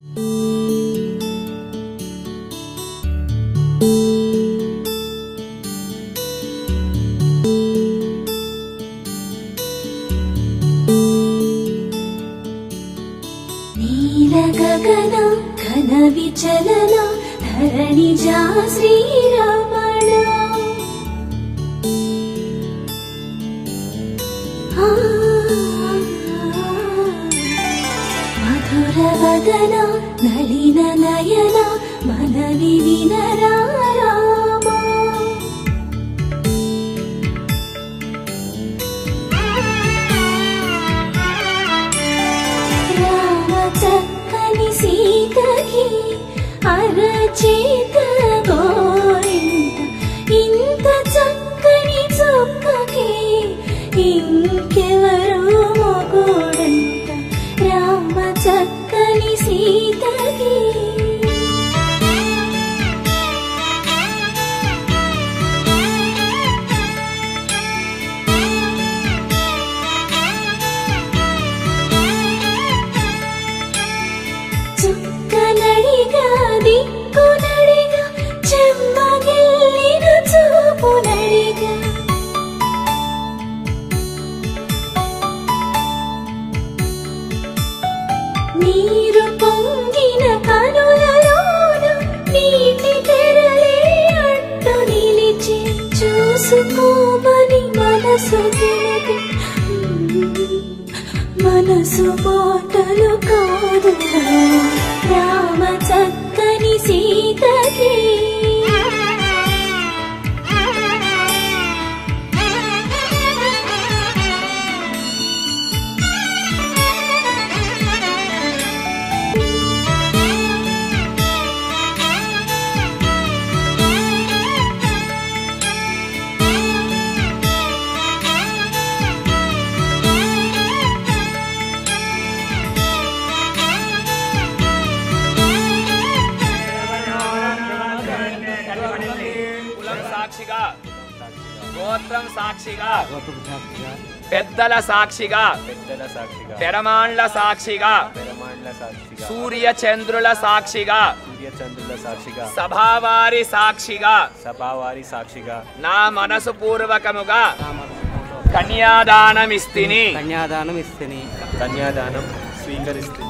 गगन घन विचलन धरणिजा श्रीरमण मधुर वदन नलिन नयन मनवि विनरा सीतकी अरचेत गोरिंत इंत चक्कनी चुक्ककी इंकेवरू मोगुडंत राम चक्कनी सीतकी नीरु पोंगिन कनुललोन नीति तेरले अट्टु निलिचि चूसुकोमनि मनसु गिलिगे मनसु माटलु कादुरा राम चक्कनि सीतकी గోత్రం సాక్షిగా పెద్దల సాక్షిగా పెరమాండ్ల సాక్షిగా సూర్య చంద్రుల సాక్షిగా సభావారి సాక్షిగా నా మనసు పూర్వకముగా కన్యాదానమిస్తిని కన్యాదానం స్వీకరిస్తిని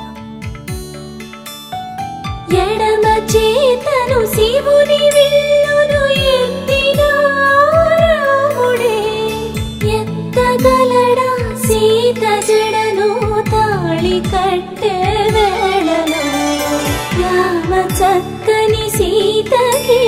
ఎడమ చేతను శివుని విల్లును ఎత్తినా రాముడే ఎత్తగలడా సీత జడను తాళి కట్టే వేళలో రామ చక్కని సీతకి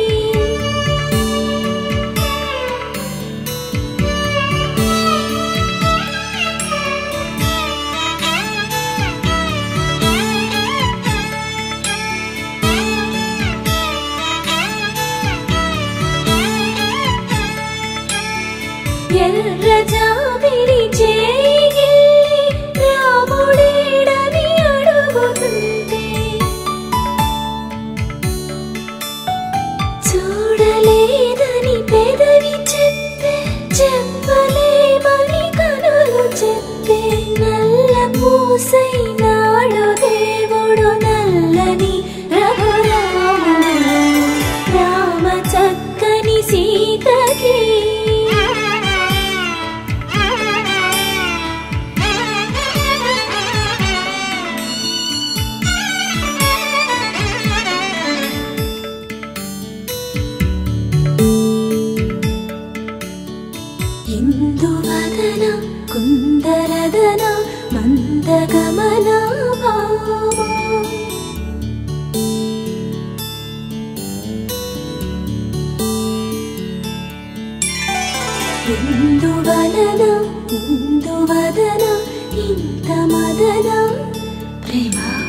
ఎర్ర జాబిలి చేయి రాముడేడని అడుగుతుంటే చూడలేదని పెదవి చెప్పే చెప్పలేమని కనులు చెప్పే నల్ల పూసై నాడు దేవుడు నల్లని రఘురాముడు రామ చక్కని సీతకి ఇందువదన కుందరదన మందగమన ఇందువలన ఇందువదన ఇంత మదన ప్రేమ